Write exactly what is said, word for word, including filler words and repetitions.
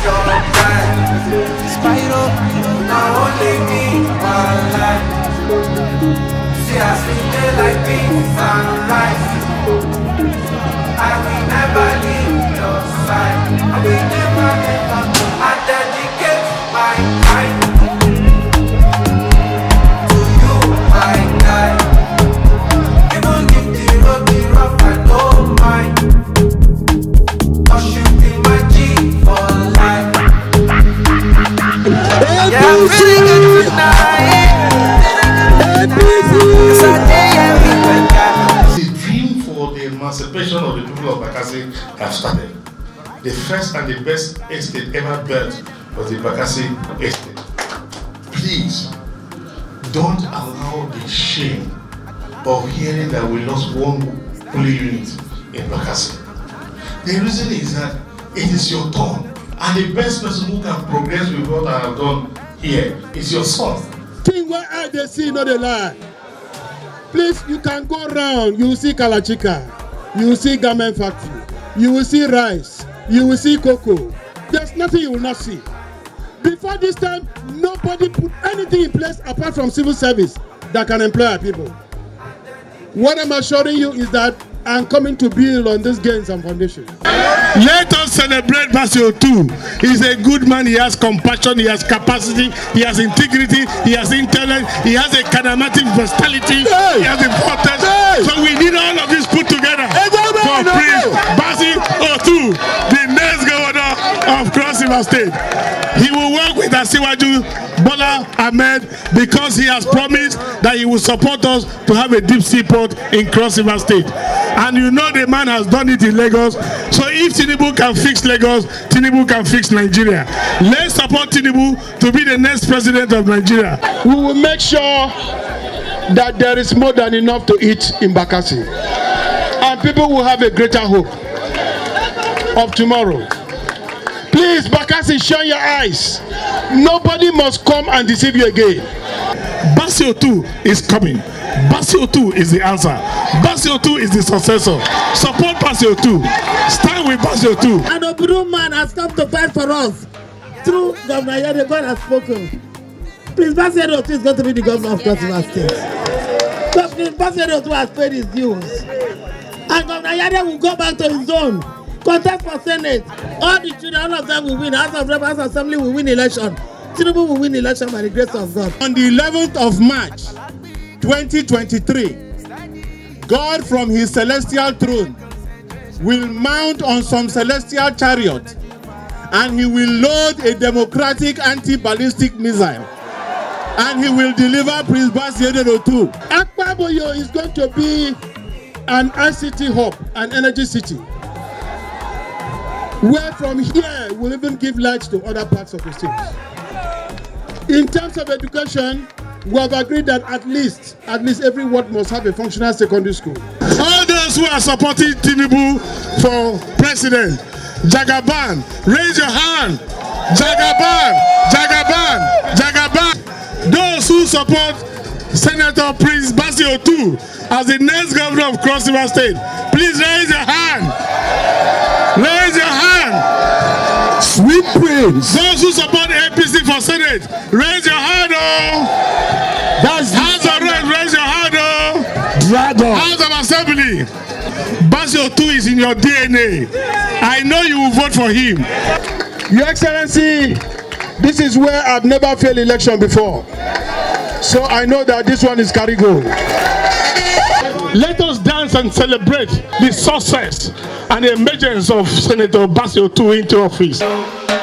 your time. Spyro, now only me one life. See us we day like beans and rice. I will never leave your side. I will never, never. I dedicate my time to you, my guy. Even if the road be rough, I don't mind. Cause you be my G for life. Yeah, I'm feeling good tonight. The dream for the emancipation of the people of Bakassi have started. The first and the best estate ever built was the Bakassi estate. Please, don't allow the shame of hearing that we lost one holy unit in Bakassi. The reason is that it is your turn, and the best person who can progress with what I have done here is your son. Thing where I they see, not a lie. Please, you can go around, you will see Kalachika, you will see garment factory, you will see rice, you will see cocoa. There's nothing you will not see. Before this time, nobody put anything in place apart from civil service that can employ our people. What I'm assuring you is that I'm coming to build on these gains and foundations. Let us celebrate Basio too. He's a good man, he has compassion, he has capacity, he has integrity, he has intellect, he has a charismatic personality, hey! He has importance. Hey! So we need all of this put together hey, for Prince Basio too, the next governor of Cross River State. He will work with Asiwaju Bola Ahmed because he has promised that he will support us to have a deep sea port in Cross River State. And you know the man has done it in Lagos. So if Tinubu can fix Lagos, Tinubu can fix Nigeria. Let's support Tinubu to be the next president of Nigeria. We will make sure that there is more than enough to eat in Bakassi. And people will have a greater hope of tomorrow. Please, Bakassi, shine your eyes. Nobody must come and deceive you again. Basio two is coming. Basio two is the answer. Basio two is the successor. Support Basio two. Stand with Basio two. An Oburu man has come to fight for us. Through Governor Yade, God has spoken. Please, Basio two is going to be the governor of Cross River State. Basio two has paid his dues. And Governor Yade will go back to his zone. Contest for Senate. All the children, all of them will win. House of Rep, House of Assembly will win election. Tinubu will win election by the grace of God. On the eleventh of March, twenty twenty-three, God from his celestial throne will mount on some celestial chariot and he will load a democratic anti-ballistic missile and he will deliver Prince Basio two. Akpaboyo is going to be an I C T hub, an energy city, where from here we'll even give light to other parts of the state. In terms of education, we have agreed that at least, at least every ward must have a functional secondary school. All those who are supporting Tinubu for president, Jagaban, raise your hand. Jagaban, Jagaban, Jagaban. Those who support Senator Prince Basio two as the next governor of Cross River State, please raise your hand. Raise your hand. Sweet Prince. Those who support A P C for Senate, raise your hand, oh. That's House of Rep, raise your hand, oh. Dragon. House of Assembly. Basio two is in your D N A. I know you will vote for him. Your Excellency, this is where I've never failed election before. So I know that this one is carry gold. Let us dance and celebrate the success and the emergence of Senator Basio two into office.